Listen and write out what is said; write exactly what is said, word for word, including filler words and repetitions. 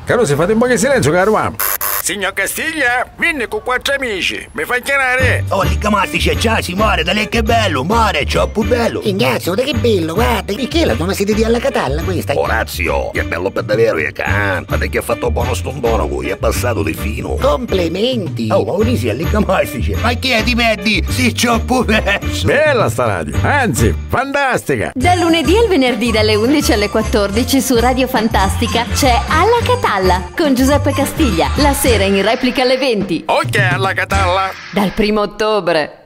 Caruso, fate un po' di silenzio, caro uomo. Signor Castiglia, vieni con quattro amici, mi fai chiamare? Oh, lì c'è già, si muore, da lei che bello, muore, è troppo bello. Ignazio, da che bello, guarda, che è la tua sede di alla catalla questa? Orazio, è bello per davvero, e canta, perché ha fatto buono stondone, lui è passato di fino. Complimenti. Oh, Mauricio, lì c'è, ma chi è di metti? Si troppo perso. Bella sta radio, anzi, fantastica. Dal lunedì al venerdì dalle undici alle quattordici su Radio Fantastica c'è Alla Catalla con Giuseppe Castiglia, la sera in replica alle venti. Ok, alla catalla. Dal primo ottobre.